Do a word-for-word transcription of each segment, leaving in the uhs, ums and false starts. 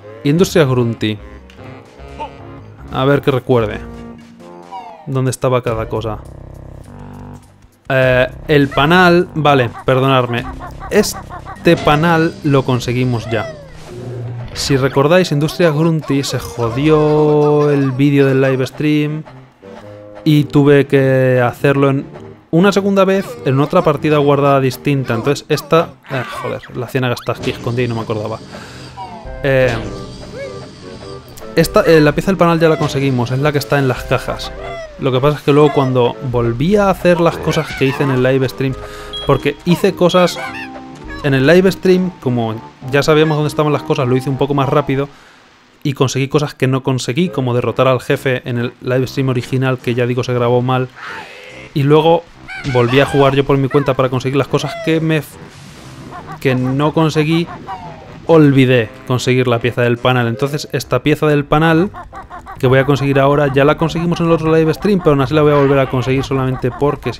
Industria Grunty. A ver que recuerde. ¿Dónde estaba cada cosa? Eh, el panal... Vale, perdonadme. Este panal lo conseguimos ya. Si recordáis, Industria Grunty se jodió el vídeo del live stream y tuve que hacerlo en una segunda vez en otra partida guardada distinta. Entonces esta... Eh, joder, la ciénaga está aquí escondida y no me acordaba. Eh, esta, eh, la pieza del panal ya la conseguimos, es la que está en las cajas. Lo que pasa es que luego cuando volví a hacer las cosas que hice en el live stream, porque hice cosas en el live stream, como ya sabíamos dónde estaban las cosas, lo hice un poco más rápido y conseguí cosas que no conseguí, como derrotar al jefe en el live stream original, que ya digo se grabó mal, y luego volví a jugar yo por mi cuenta para conseguir las cosas que me que no conseguí. Olvidé conseguir la pieza del panal. Entonces esta pieza del panal que voy a conseguir ahora ya la conseguimos en el otro live stream, pero aún así la voy a volver a conseguir solamente porque sí.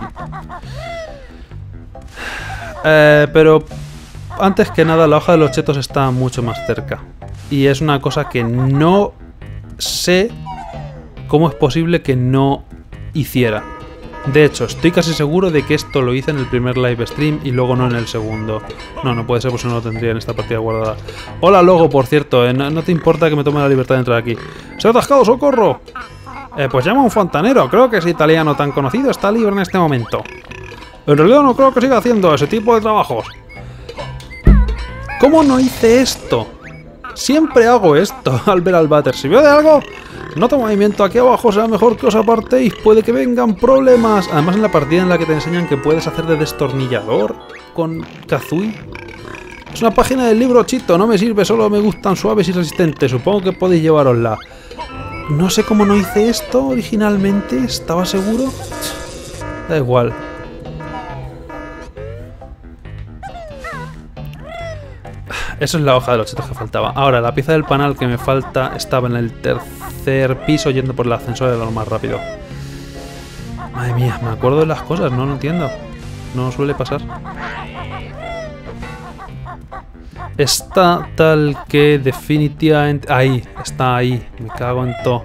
Eh, pero antes que nada, la hoja de los chetos está mucho más cerca y es una cosa que no sé cómo es posible que no hiciera. De hecho, estoy casi seguro de que esto lo hice en el primer live stream y luego no en el segundo. No, no puede ser, pues no lo tendría en esta partida guardada. Hola, Logo, por cierto, eh, no, no te importa que me tome la libertad de entrar aquí. ¡Se ha atascado, socorro! Eh, pues llama a un fontanero, creo que ese italiano tan conocido está libre en este momento. En realidad no creo que siga haciendo ese tipo de trabajos. ¿Cómo no hice esto? Siempre hago esto al ver al váter. Si veo de algo... Nota movimiento aquí abajo, será mejor que os apartéis, puede que vengan problemas. Además en la partida en la que te enseñan que puedes hacer de destornillador con Kazooie. Es una página del libro Chito, no me sirve, solo me gustan suaves y resistentes, supongo que podéis llevarosla. No sé cómo no hice esto originalmente, ¿estaba seguro? Da igual. Eso es la hoja de los chetos que faltaba. Ahora, la pieza del panal que me falta estaba en el tercer piso yendo por el ascensor de lo más rápido. Madre mía, me acuerdo de las cosas, no lo entiendo. No suele pasar. Está tal que definitivamente... Ahí, está ahí. Me cago en todo.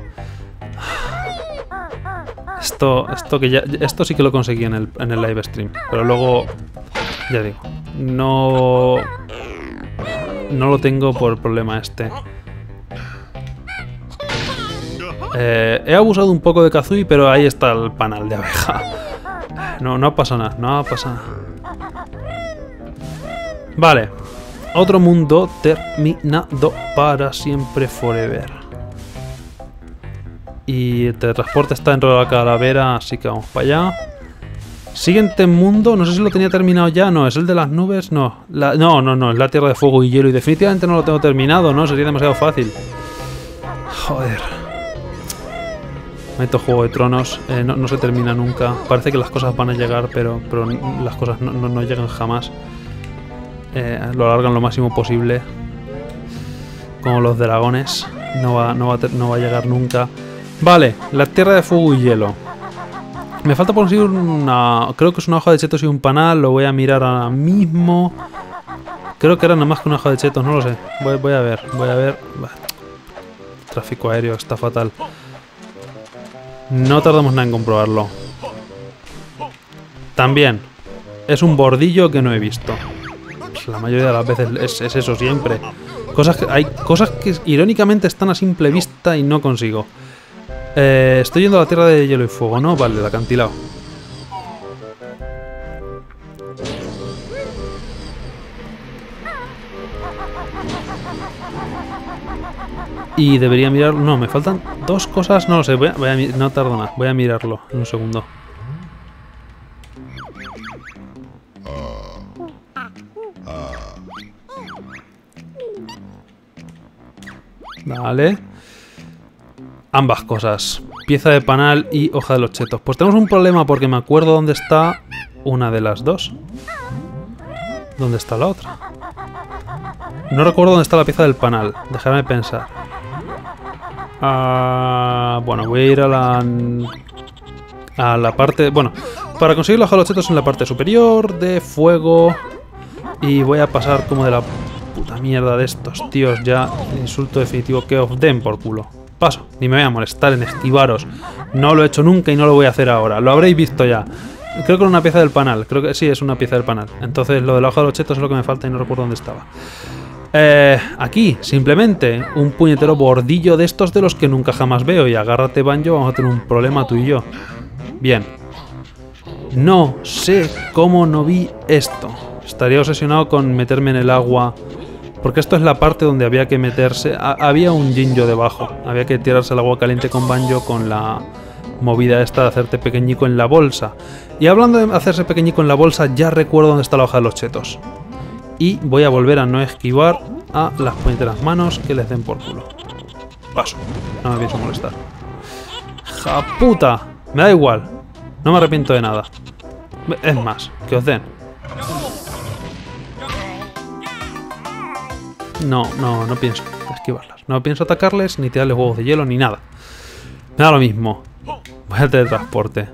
Esto, esto que ya... Esto sí que lo conseguí en el, en el live stream. Pero luego... Ya digo. No... No lo tengo por el problema este. Eh, he abusado un poco de Kazooie, pero ahí está el panal de abeja. No, no pasa nada, no pasa nada. Vale. Otro mundo terminado para siempre forever. Y el teletransporte está dentro de la calavera, así que vamos para allá. Siguiente mundo, no sé si lo tenía terminado ya, no, es el de las nubes, no. La, no, no, no, es la Tierra de Fuego y Hielo y definitivamente no lo tengo terminado, ¿no? Sería demasiado fácil. Joder. Meto Juego de Tronos, eh, no, no se termina nunca. Parece que las cosas van a llegar, pero, pero las cosas no, no, no llegan jamás. Eh, lo alargan lo máximo posible. Como los dragones. No va, no, va a no va a llegar nunca. Vale, la Tierra de Fuego y Hielo. Me falta por conseguir una... Creo que es una hoja de chetos y un panal. Lo voy a mirar ahora mismo. Creo que era nada más que una hoja de chetos. No lo sé. Voy, voy a ver. Voy a ver. Tráfico aéreo. Está fatal. No tardamos nada en comprobarlo. También. Es un bordillo que no he visto. La mayoría de las veces es, es eso siempre. Cosas que, hay cosas que irónicamente están a simple vista y no consigo. Eh, estoy yendo a la Tierra de Hielo y Fuego, ¿no? Vale, el acantilado. Y debería mirar... No, me faltan dos cosas. No lo sé, voy a, voy a, no tardo nada. Voy a mirarlo en un segundo. Vale. Ambas cosas. Pieza de panal y hoja de los chetos. Pues tenemos un problema porque me acuerdo dónde está una de las dos. ¿Dónde está la otra? No recuerdo dónde está la pieza del panal. Déjame pensar. Ah, bueno, voy a ir a la... A la parte... Bueno, para conseguir la hoja de los chetos en la parte superior de fuego. Y voy a pasar como de la puta mierda de estos tíos ya. Insulto definitivo que os den por culo. Paso, ni me voy a molestar en esquivaros. No lo he hecho nunca y no lo voy a hacer ahora. Lo habréis visto ya. Creo que era una pieza del panal. Creo que sí, es una pieza del panal. Entonces lo de la hoja de los chetos es lo que me falta y no recuerdo dónde estaba. Eh, aquí, simplemente, un puñetero bordillo de estos de los que nunca jamás veo. Y agárrate, Banjo, vamos a tener un problema tú y yo. Bien. No sé cómo no vi esto. Estaría obsesionado con meterme en el agua. Porque esto es la parte donde había que meterse. Ha, había un Jinjo debajo. Había que tirarse al agua caliente con Banjo con la movida esta de hacerte pequeñico en la bolsa. Y hablando de hacerse pequeñico en la bolsa, ya recuerdo dónde está la hoja de los chetos. Y voy a volver a no esquivar a las puñeteras manos que les den por culo. Paso. No me pienso molestar. ¡Ja puta! Me da igual. No me arrepiento de nada. Es más, que os den. No, no, no pienso esquivarlas. No pienso atacarles, ni tirarles huevos de hielo, ni nada. Me da lo mismo. Voy al teletransporte.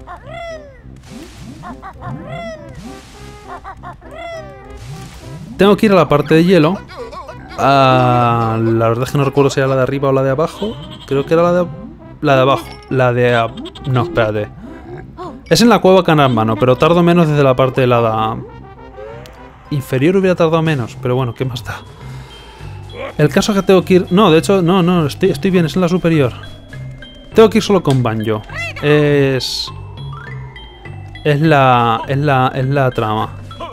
Tengo que ir a la parte de hielo. Ah, la verdad es que no recuerdo si era la de arriba o la de abajo. Creo que era la de, la de abajo. La de... No, espérate. Es en la cueva Kanabano, pero tardo menos desde la parte de la de... Inferior hubiera tardado menos, pero bueno, ¿qué más da? El caso es que tengo que ir... No, de hecho, no, no, estoy, estoy bien, es en la superior. Tengo que ir solo con Banjo. Es... Es la... Es la... Es la trama.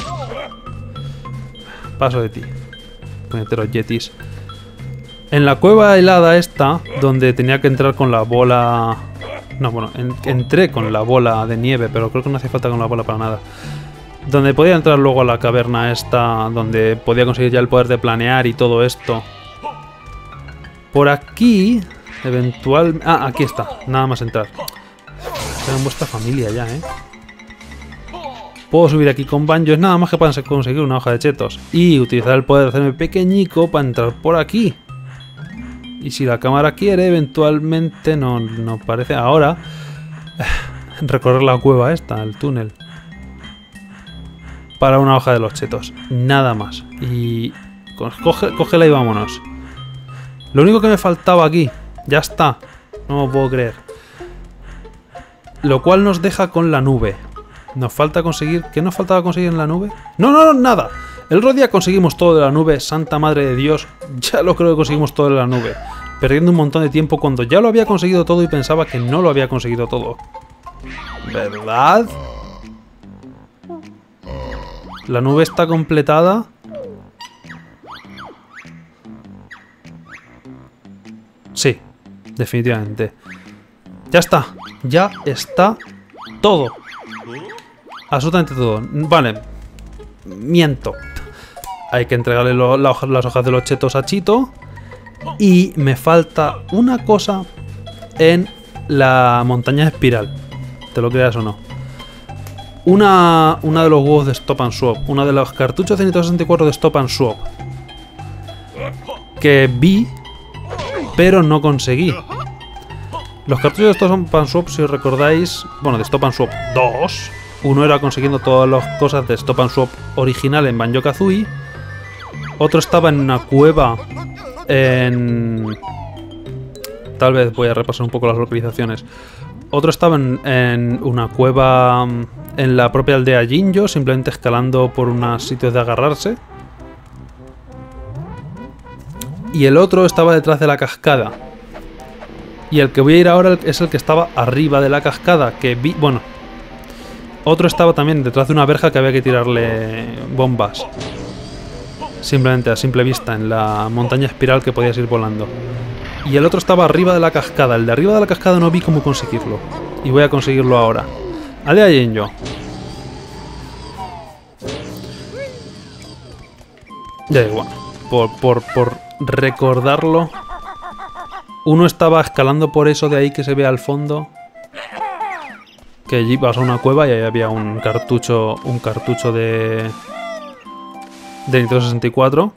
Paso de ti. Puñeteros yetis. En la cueva helada esta, donde tenía que entrar con la bola... No, bueno, en, entré con la bola de nieve, pero creo que no hace falta con la bola para nada. Donde podía entrar luego a la caverna esta, donde podía conseguir ya el poder de planear y todo esto. Por aquí, eventual... Ah, aquí está, nada más entrar. Serán vuestra familia ya, ¿eh? Puedo subir aquí con Banjo, es nada más que para conseguir una hoja de chetos. Y utilizar el poder de hacerme pequeñico para entrar por aquí. Y si la cámara quiere, eventualmente, no, no parece... Ahora, recorrer la cueva esta, el túnel. Para una hoja de los chetos. Nada más. Y... Coge, cógela y vámonos. Lo único que me faltaba aquí. Ya está. No me lo puedo creer. Lo cual nos deja con la nube. Nos falta conseguir... ¿Qué nos faltaba conseguir en la nube? ¡No, no, no! ¡Nada! El otro día conseguimos todo de la nube. Santa madre de Dios. Ya lo creo que conseguimos todo de la nube. Perdiendo un montón de tiempo cuando ya lo había conseguido todo y pensaba que no lo había conseguido todo. ¿Verdad? La nube está completada. Sí, definitivamente. Ya está. Ya está todo. Absolutamente todo. Vale. Miento. Hay que entregarle lo, la hoja, las hojas de los chetos a Chito. Y me falta una cosa en la montaña espiral. Te lo creas o no. Una, una de los huevos de Stop and Swap. Una de los cartuchos de Nintendo sesenta y cuatro de Stop and Swap. Que vi, pero no conseguí. Los cartuchos de Stop and Swap, si os recordáis... Bueno, de Stop and Swap dos. Uno era consiguiendo todas las cosas de Stop and Swap original en Banjo-Kazooie. Otro estaba en una cueva en... Tal vez voy a repasar un poco las localizaciones. Otro estaba en, en una cueva en la propia aldea Jinjo, simplemente escalando por unos sitios de agarrarse. Y el otro estaba detrás de la cascada. Y el que voy a ir ahora es el que estaba arriba de la cascada, que vi... Bueno, otro estaba también detrás de una verja que había que tirarle bombas. Simplemente a simple vista, en la montaña espiral que podías ir volando. Y el otro estaba arriba de la cascada. El de arriba de la cascada no vi cómo conseguirlo. Y voy a conseguirlo ahora. Aldea Jinjo. Ya igual. Por, por, por recordarlo. Uno estaba escalando por eso de ahí que se ve al fondo. Que allí vas a una cueva y ahí había un cartucho. Un cartucho de... De Nintendo sesenta y cuatro.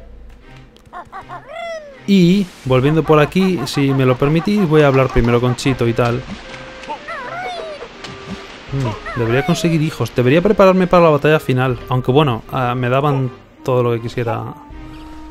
Y, volviendo por aquí, si me lo permitís, voy a hablar primero con Chito y tal. Hmm, debería conseguir hijos. Debería prepararme para la batalla final. Aunque bueno, uh, me daban todo lo que quisiera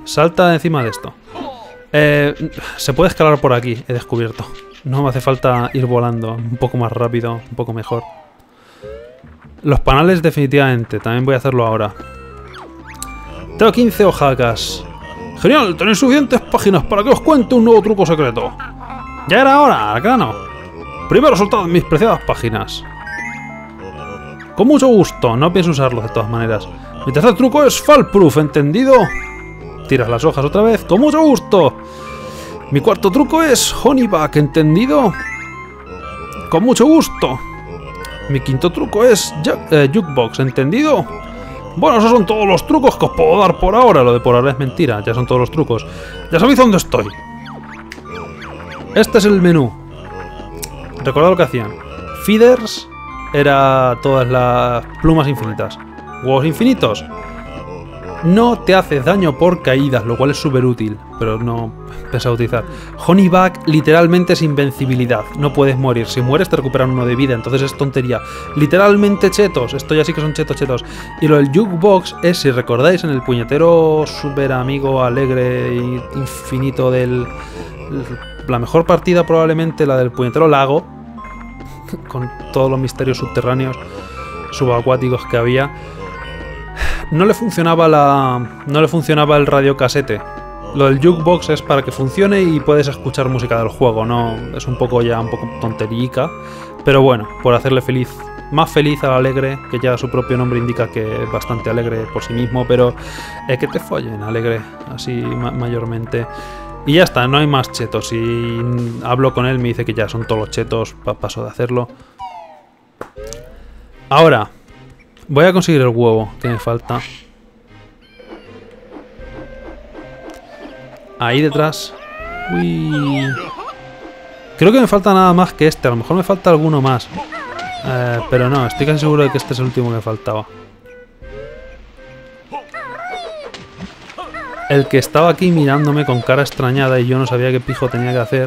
Salta encima de esto. Eh, se puede escalar por aquí, he descubierto. No me hace falta ir volando, un poco más rápido, un poco mejor. Los panales definitivamente, también voy a hacerlo ahora. Tengo quince hojacas. Genial, tenéis suficientes páginas para que os cuente un nuevo truco secreto. Ya era hora, al grano. Primero soltad mis preciadas páginas. Con mucho gusto, no pienso usarlos de todas maneras. Mi tercer truco es Fallproof, ¿entendido? Tiras las hojas otra vez, con mucho gusto. Mi cuarto truco es Honeyback, ¿entendido? Con mucho gusto. Mi quinto truco es eh, Jukebox, ¿entendido? Bueno, esos son todos los trucos que os puedo dar por ahora. Lo de por ahora es mentira, ya son todos los trucos. Ya sabéis dónde estoy. Este es el menú. Recordad lo que hacían. Feeders era todas las plumas infinitas. Huevos infinitos. No te haces daño por caídas, lo cual es súper útil, pero no pensaba utilizar. Honeyback literalmente es invencibilidad, no puedes morir. Si mueres te recuperan uno de vida, entonces es tontería. Literalmente chetos, esto ya sí que son chetos chetos. Y lo del Jukebox es, si recordáis, en el puñetero super amigo alegre e infinito del... La mejor partida probablemente, la del puñetero lago, con todos los misterios subterráneos, subacuáticos que había. No le funcionaba la. No le funcionaba el radiocasete. Lo del Jukebox es para que funcione y puedes escuchar música del juego, ¿no? Es un poco ya un poco tonterica. Pero bueno, por hacerle feliz. Más feliz al alegre, que ya su propio nombre indica que es bastante alegre por sí mismo, pero eh, que te follen, alegre, así ma mayormente. Y ya está, no hay más chetos. Si hablo con él me dice que ya son todos los chetos, pa paso de hacerlo. Ahora. Voy a conseguir el huevo que me falta. Ahí detrás. Uy. Creo que me falta nada más que este. A lo mejor me falta alguno más. Eh, pero no, estoy casi seguro de que este es el último que me faltaba. El que estaba aquí mirándome con cara extrañada y yo no sabía qué pijo tenía que hacer.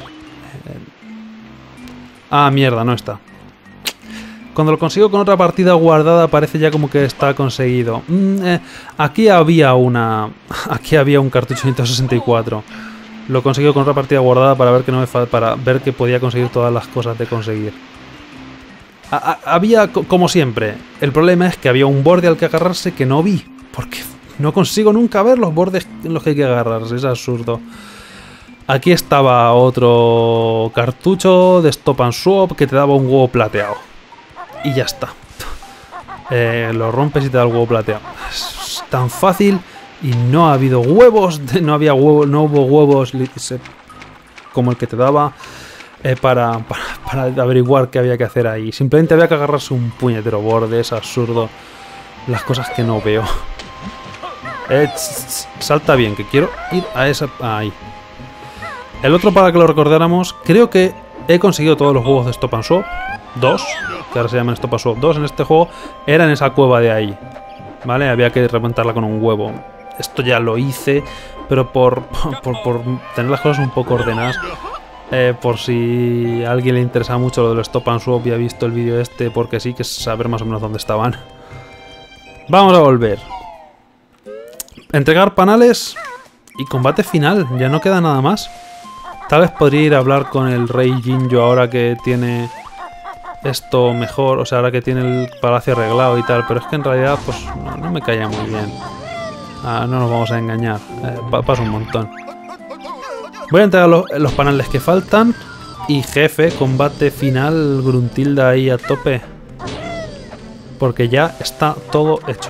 Ah, mierda, no está. Cuando lo consigo con otra partida guardada parece ya como que está conseguido. Mm, eh, aquí había una... Aquí había un cartucho de Nintendo sesenta y cuatro. Lo consigo con otra partida guardada para ver que no me fa para ver que podía conseguir todas las cosas de conseguir. A -a había, como siempre, el problema es que había un borde al que agarrarse que no vi. Porque no consigo nunca ver los bordes en los que hay que agarrarse. Es absurdo. Aquí estaba otro cartucho de Stop and Swap que te daba un huevo plateado. Y ya está. Eh, lo rompes y te da el huevo plateado. Es tan fácil y no ha habido huevos. No había huevos, no hubo huevos como el que te daba eh, para, para, para averiguar qué había que hacer ahí. Simplemente había que agarrarse un puñetero borde. Es absurdo. Las cosas que no veo. Eh, salta bien, que quiero ir a esa... Ahí. El otro, para que lo recordáramos, creo que he conseguido todos los huevos de Stop and Swap. Dos, que ahora se llaman Stop and Swap dos en este juego, era en esa cueva de ahí. ¿Vale? Había que reventarla con un huevo. Esto ya lo hice, pero por, por, por tener las cosas un poco ordenadas. Eh, por si a alguien le interesa mucho lo del Stop and Swap y ha visto el vídeo este, porque sí, que es saber más o menos dónde estaban. Vamos a volver. Entregar panales y combate final. Ya no queda nada más. Tal vez podría ir a hablar con el rey Jinjo ahora que tiene esto mejor, o sea, ahora que tiene el palacio arreglado y tal, pero es que en realidad pues no, no me caía muy bien. Ah, no nos vamos a engañar, eh, pa pasa un montón. Voy a entregar los, los panales que faltan y jefe, combate final, Gruntilda ahí a tope, porque ya está todo hecho.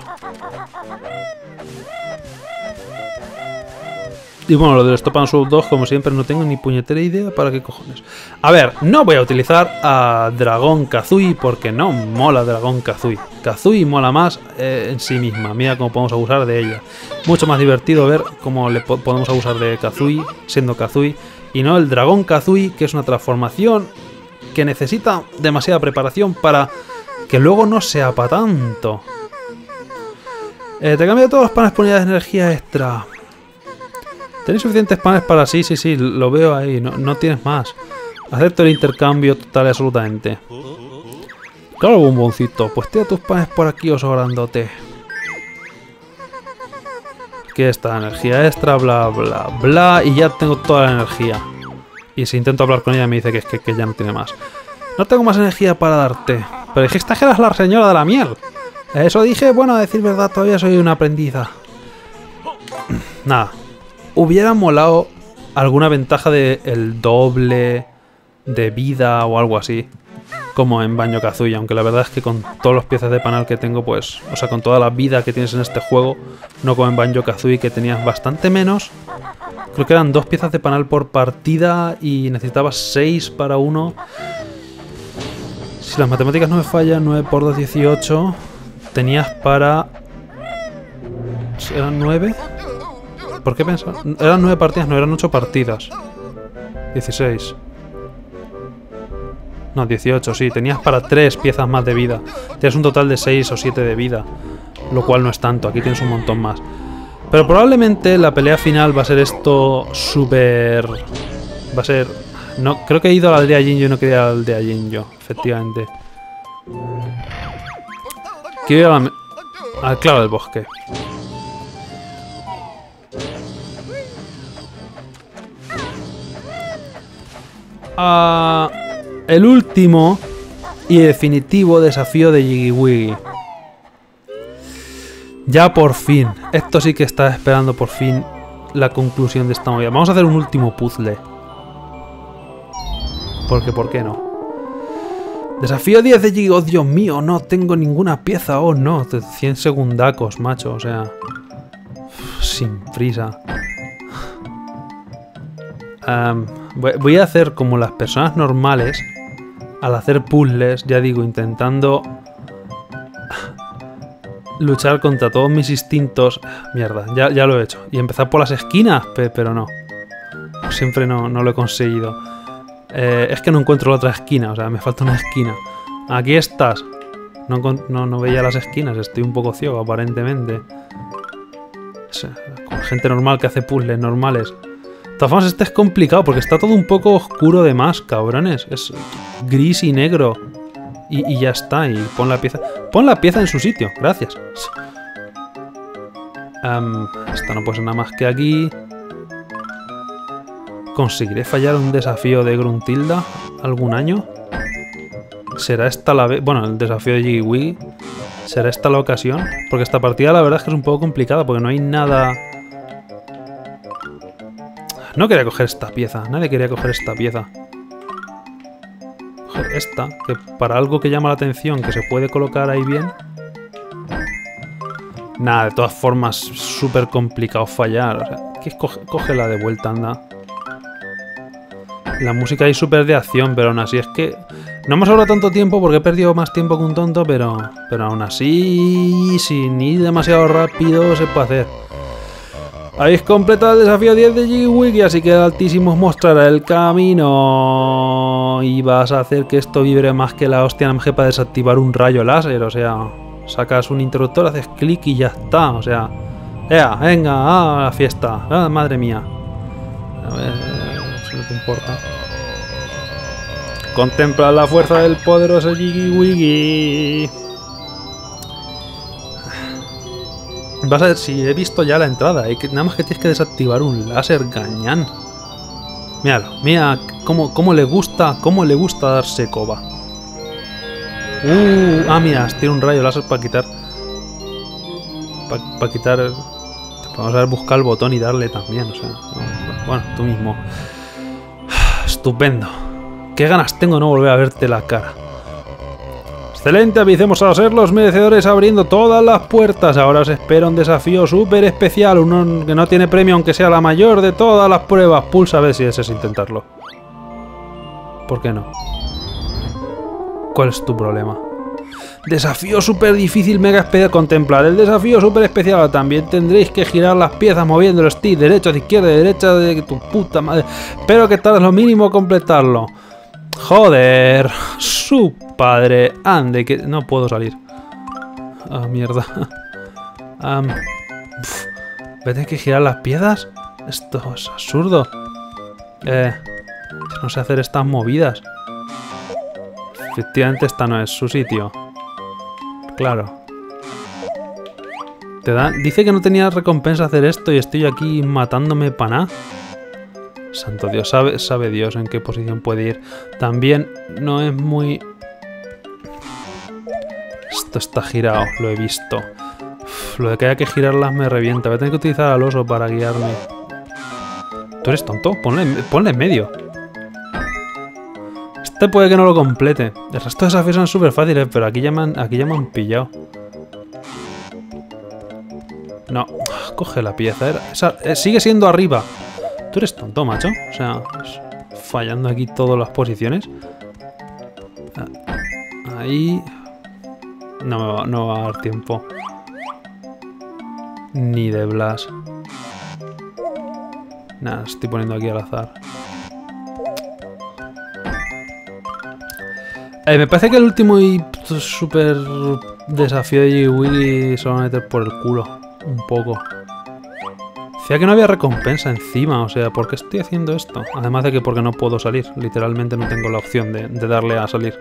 Y bueno, lo del Stop and Swap dos, como siempre, no tengo ni puñetera idea para qué cojones. A ver, no voy a utilizar a Dragón Kazooie porque no mola Dragón Kazooie. Kazooie mola más eh, en sí misma. Mira cómo podemos abusar de ella. Mucho más divertido ver cómo le po podemos abusar de Kazooie siendo Kazooie. Y no el Dragón Kazooie, que es una transformación que necesita demasiada preparación para que luego no sea para tanto. Eh, te cambio todos los paneles por unidades de energía extra. ¿Tenéis suficientes panes para...? Sí, sí, sí, lo veo ahí. No, no tienes más. Acepto el intercambio total y absolutamente. Claro, bomboncito. Pues tira tus panes por aquí, oso grandote. ¿Qué está? Energía extra, bla, bla, bla. Y ya tengo toda la energía. Y si intento hablar con ella me dice que, que, que ya no tiene más. No tengo más energía para darte. Pero dijiste que eras la señora de la miel. Eso dije, bueno, a decir verdad, todavía soy una aprendiza. Nada. Hubiera molado alguna ventaja de el doble de vida o algo así. Como en Banjo-Kazooie, aunque la verdad es que con todos los piezas de panal que tengo, pues... O sea, con toda la vida que tienes en este juego, no como en Banjo-Kazooie, que tenías bastante menos. Creo que eran dos piezas de panal por partida y necesitabas seis para uno. Si las matemáticas no me fallan, nueve por dos, dieciocho. Tenías para... ¿Eran nueve? ¿Por qué pensaba? Eran nueve partidas, no, eran ocho partidas. dieciséis. No, dieciocho, sí. Tenías para tres piezas más de vida. Tienes un total de seis o siete de vida. Lo cual no es tanto. Aquí tienes un montón más. Pero probablemente la pelea final va a ser esto súper... Va a ser... No, creo que he ido a la aldea Jinjo y no quería ir a la aldea Jinjo. Efectivamente. Quiero ir a la... al claro del bosque. Ah... El último y definitivo desafío de Jiggy Wiggy. Ya por fin. Esto sí que estaba esperando por fin la conclusión de esta movida. Vamos a hacer un último puzzle. Porque, ¿por qué no? Desafío diez de Jiggy. Oh, Dios mío, no tengo ninguna pieza. Oh, no. cien segundacos, macho. O sea... Sin prisa. Um, voy a hacer como las personas normales... Al hacer puzzles, ya digo, intentando luchar contra todos mis instintos. Mierda, ya, ya lo he hecho. Y empezar por las esquinas, pero no. Siempre no, no lo he conseguido. Eh, es que no encuentro la otra esquina, o sea, me falta una esquina. Aquí estás. No, no, no veía las esquinas, estoy un poco ciego, aparentemente. Con gente normal que hace puzzles normales. De todas formas, este es complicado porque está todo un poco oscuro de más, cabrones. Es gris y negro. Y, y ya está. Y pon la pieza. Pon la pieza en su sitio. Gracias. Um, esta no puede ser nada más que aquí. ¿Conseguiré fallar un desafío de Gruntilda algún año? ¿Será esta la vez? Bueno, el desafío de Jiggy Wiggy. ¿Será esta la ocasión? Porque esta partida la verdad es que es un poco complicada porque no hay nada... No quería coger esta pieza, nadie quería coger esta pieza. Coger esta, que para algo que llama la atención, que se puede colocar ahí bien. Nada, de todas formas, súper complicado fallar. O sea, que coge, cógela de vuelta, anda. La música ahí súper de acción, pero aún así es que... No me sobra tanto tiempo porque he perdido más tiempo que un tonto, pero... Pero aún así, sin ir demasiado rápido, se puede hacer. Habéis completado el desafío diez de Jiggy Wiggy, así que el Altísimo os mostrará el camino. Y vas a hacer que esto vibre más que la hostia N M G para desactivar un rayo láser. O sea, sacas un interruptor, haces clic y ya está. O sea, ¡ea! Venga, a la fiesta. Ah, madre mía. A ver, eso no te importa. Contempla la fuerza del poderoso Jiggy Wiggy. Vas a ver si he visto ya la entrada. Hay que, nada más que tienes que desactivar un láser gañán. Míralo, mira cómo, cómo le gusta, cómo le gusta darse coba. Uh, ah, mira, tiene un rayo láser para quitar. Para pa quitar. Vamos a ver, buscar el botón y darle también. O sea, bueno, tú mismo. Estupendo. Qué ganas tengo de no volver a verte la cara. Excelente, avisemos a ser los merecedores abriendo todas las puertas. Ahora os espera un desafío súper especial, uno que no tiene premio aunque sea la mayor de todas las pruebas. Pulsa a ver si deseas intentarlo. ¿Por qué no? ¿Cuál es tu problema? Desafío súper difícil, mega especial. Contemplar el desafío súper especial. También tendréis que girar las piezas moviendo el stick derecho, de izquierda, de derecha, de tu puta madre. Espero que tardes lo mínimo completarlo. Joder, su padre. Ande, que no puedo salir. Ah, mierda. Um, ¿Voy a tener que girar las piezas? Esto es absurdo. Eh, no sé hacer estas movidas. Efectivamente, esta no es su sitio. Claro. Te da... Dice que no tenía recompensa hacer esto y estoy aquí matándome para nada. Santo Dios, sabe, sabe Dios en qué posición puede ir. También no es muy... Esto está girado, lo he visto. Uf, lo de que haya que girarlas me revienta. Voy a tener que utilizar al oso para guiarme. ¿Tú eres tonto? Ponle, ponle en medio. Este puede que no lo complete. El resto de desafíos son súper fáciles, pero aquí ya me han, aquí ya me han pillado. No, coge la pieza. Era, esa, eh, sigue siendo arriba. Tú eres tonto, macho. O sea, fallando aquí todas las posiciones. Ahí... No me, va, no me va a dar tiempo. Ni de Blas. Nada, estoy poniendo aquí al azar. Eh, me parece que el último y super desafío de Jiggy Wiggy se lo van a meter por el culo. Un poco. Decía que no había recompensa encima, o sea, ¿por qué estoy haciendo esto? Además de que porque no puedo salir. Literalmente no tengo la opción de, de darle a salir.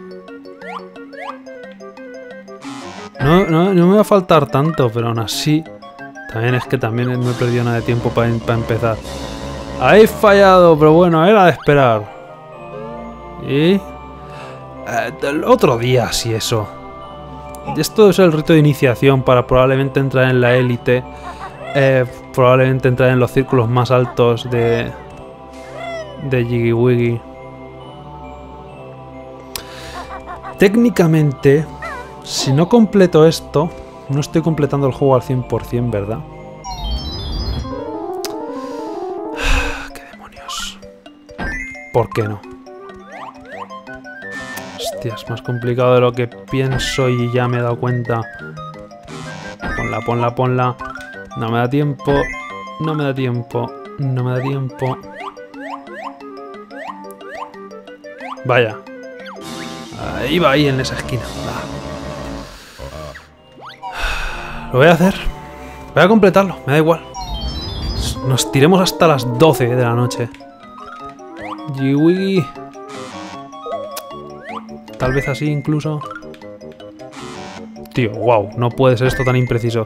No, no, no me va a faltar tanto, pero aún así... También es que también no he perdido nada de tiempo para pa empezar. He fallado, pero bueno, era de esperar. Y... Eh, el otro día, sí, eso. Esto es el rito de iniciación para probablemente entrar en la élite. Eh, probablemente entrar en los círculos más altos de... De Jiggy Wiggy. Técnicamente... Si no completo esto, no estoy completando el juego al cien por cien, ¿verdad? ¡Qué demonios! ¿Por qué no? Hostia, es más complicado de lo que pienso y ya me he dado cuenta. Ponla, ponla, ponla. No me da tiempo. No me da tiempo. No me da tiempo. Vaya. Ahí va, ahí en esa esquina. Ah. Lo voy a hacer. Voy a completarlo, me da igual. Nos tiremos hasta las doce de la noche. Jiggy Wiggy. Tal vez así incluso. Tío, wow, no puede ser esto tan impreciso.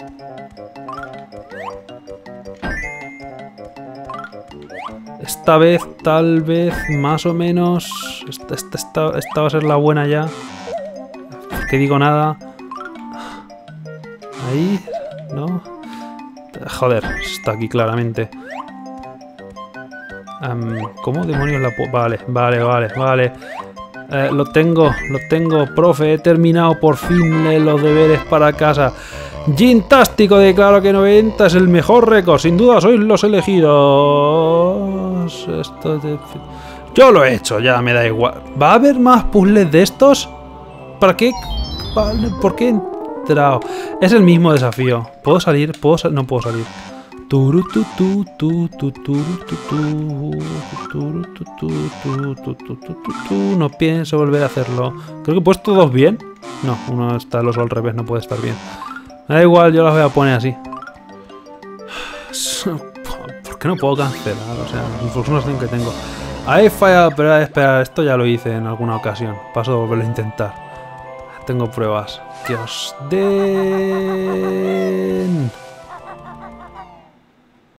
Esta vez, tal vez, más o menos. Esta, esta, esta, esta va a ser la buena ya. ¿Por qué digo nada? Ahí, ¿no? Joder, está aquí claramente. Um, ¿Cómo demonios la puedo...? Vale, vale, vale, vale. Eh, lo tengo, lo tengo, profe. He terminado por fin eh, los deberes para casa. Gintástico, declaro que noventa es el mejor récord. Sin duda sois los elegidos. Esto de... Yo lo he hecho, ya me da igual. ¿Va a haber más puzzles de estos? ¿Para qué? ¿Por qué? Es el mismo desafío. ¿Puedo salir? ¿Puedo sal no puedo salir. No pienso volver a hacerlo. Creo que he puesto dos bien. No, uno está el oso al revés, no puede estar bien. Me da igual, yo las voy a poner así. ¿Por qué no puedo cancelar? O sea, es una opción que tengo. He fallado, pero espera, esto ya lo hice en alguna ocasión. Paso de volverlo a intentar. Tengo pruebas. Que os den...